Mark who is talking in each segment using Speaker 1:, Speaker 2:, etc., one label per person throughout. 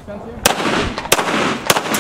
Speaker 1: fence here?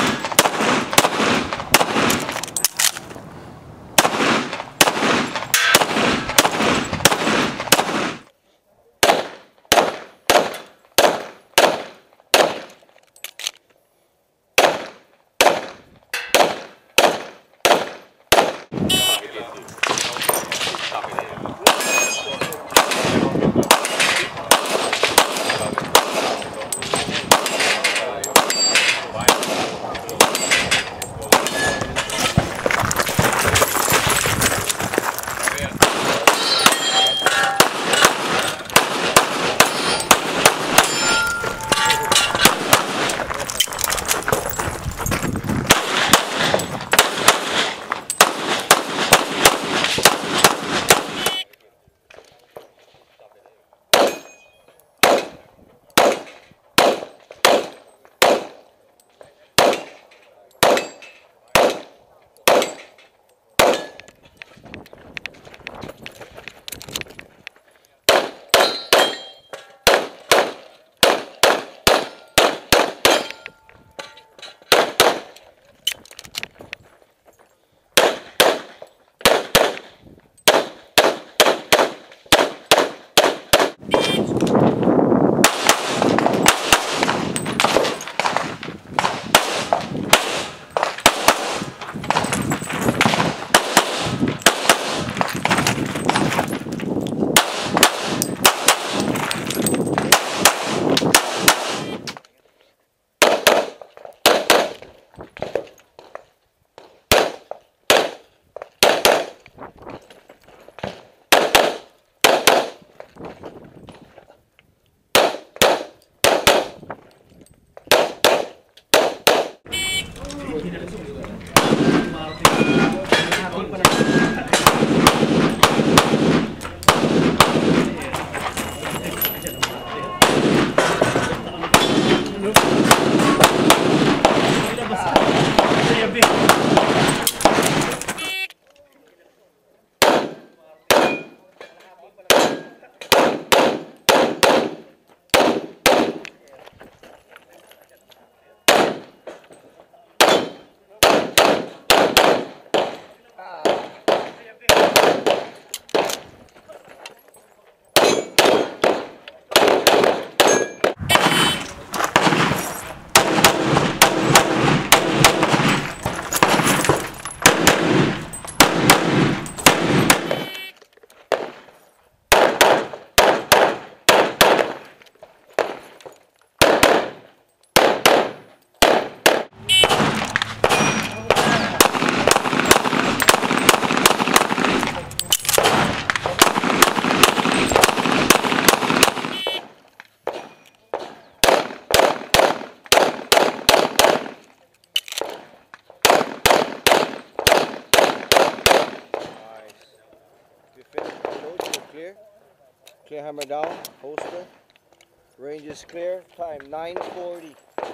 Speaker 2: Clear hammer down, holster. Range is clear. Time 9:40.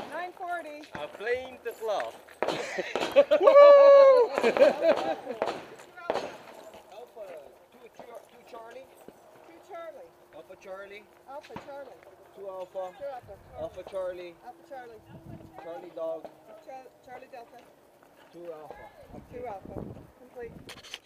Speaker 3: 9:40.
Speaker 2: I'm playing the clock. Alpha, two Charlie.
Speaker 3: Two Charlie.
Speaker 2: Alpha Charlie.
Speaker 3: Alpha Charlie.
Speaker 2: Two Alpha.
Speaker 3: Two Alpha.
Speaker 2: Alpha Charlie.
Speaker 3: Alpha Charlie.
Speaker 2: Charlie Dog.
Speaker 3: Charlie Delta.
Speaker 2: Two Alpha.
Speaker 3: Two Alpha. Complete.